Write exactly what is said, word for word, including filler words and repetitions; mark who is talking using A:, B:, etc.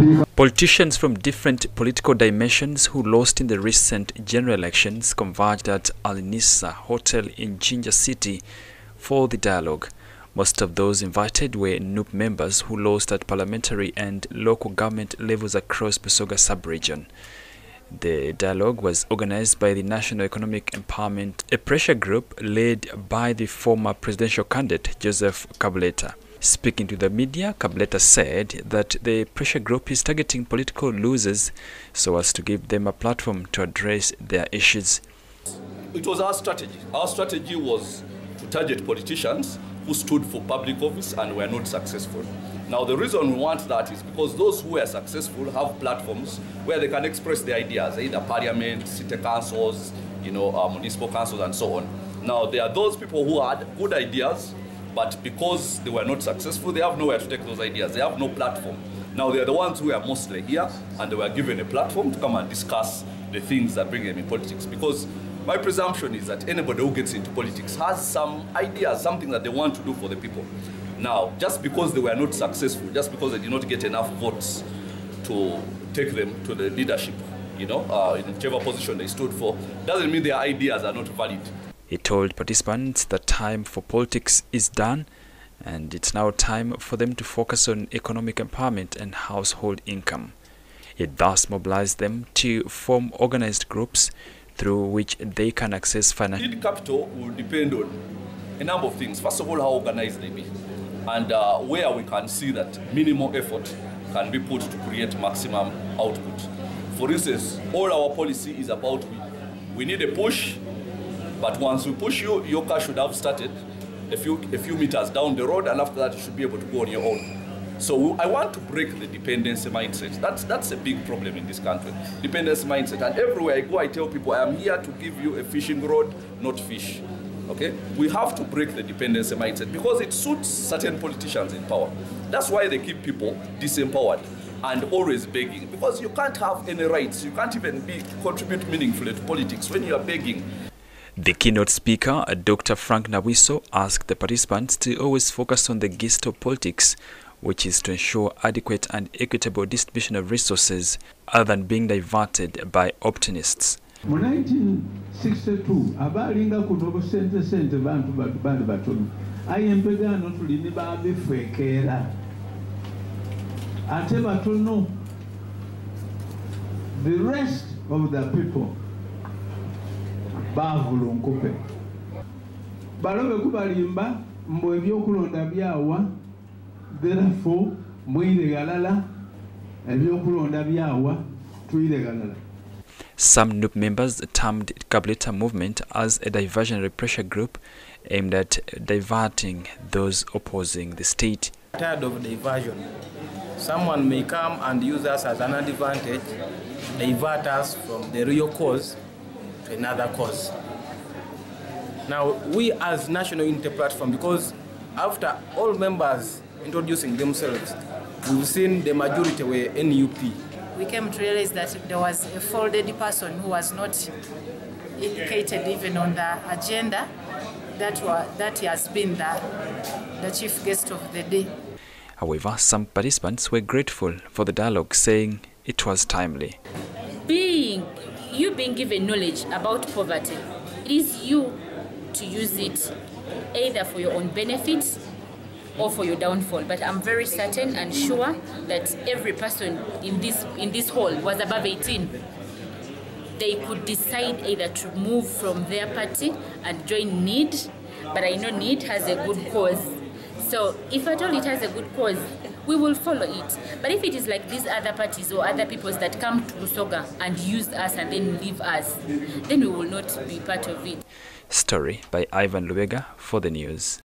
A: Politicians from different political dimensions who lost in the recent general elections converged at Al Nisa Hotel in Jinja City for the dialogue. Most of those invited were N U P members who lost at parliamentary and local government levels across Busoga sub-region. The dialogue was organized by the National Economic Empowerment, a pressure group led by the former presidential candidate Joseph Kabuleta. Speaking to the media, Kabuleta said that the pressure group is targeting political losers so as to give them a platform to address their issues.
B: It was our strategy. Our strategy was to target politicians who stood for public office and were not successful. Now, the reason we want that is because those who are successful have platforms where they can express their ideas, either parliament, city councils, you know, uh, municipal councils, and so on. Now, there are those people who had good ideas, but because they were not successful, they have nowhere to take those ideas. They have no platform. Now, they are the ones who are mostly here, and they were given a platform to come and discuss the things that bring them in politics. Because my presumption is that anybody who gets into politics has some ideas, something that they want to do for the people. Now, just because they were not successful, just because they did not get enough votes to take them to the leadership, you know, uh, in whichever position they stood for, doesn't mean their ideas are not valid.
A: He told participants that time for politics is done and it's now time for them to focus on economic empowerment and household income. He thus mobilized them to form organized groups through which they can access financial
B: Lead capital will depend on a number of things. First of all, how organized they be, and uh, where we can see that minimal effort can be put to create maximum output. For instance, all our policy is about we, we need a push, but once we push you, your car should have started a few, a few meters down the road, and after that you should be able to go on your own. So I want to break the dependency mindset. That's, that's a big problem in this country, dependency mindset. And everywhere I go, I tell people, I am here to give you a fishing rod, not fish. Okay? We have to break the dependency mindset because it suits certain politicians in power. That's why they keep people disempowered and always begging. Because you can't have any rights. You can't even be, contribute meaningfully to politics when you are begging.
A: The keynote speaker, Doctor Frank Nawiso, asked the participants to always focus on the gist of politics, which is to ensure adequate and equitable distribution of resources other than being diverted by opportunists.
C: In nineteen sixty-two, abalinga kuno sente sente bantu bali batono ayempegano tulini babifekera ate batono. The rest of the people bavulunkupe balobe kubalimba mbo ebyokulonda byawa. Therefore,
A: some N U P members termed Kabuleta movement as a diversionary pressure group aimed at diverting those opposing the state.
D: Tired of diversion. Someone may come and use us as an advantage, divert us from the real cause to another cause. Now, we as National Unity Platform, because after all members introducing themselves, we've seen the majority were N U P.
E: We came to realize that there was a folded person who was not indicated even on the agenda. That, were, that has been the, the chief guest of the day.
A: However, some participants were grateful for the dialogue, saying it was timely.
F: Being, you being given knowledge about poverty, it is you to use it either for your own benefit or for your downfall. But I'm very certain and sure that every person in this in this hall was above eighteen. They could decide either to move from their party and join NEED, but I know NEED has a good cause. So if at all it has a good cause, we will follow it. But if it is like these other parties or other peoples that come to Busoga and use us and then leave us, then we will not be part of it.
A: Story by Ivan Lubega for the news.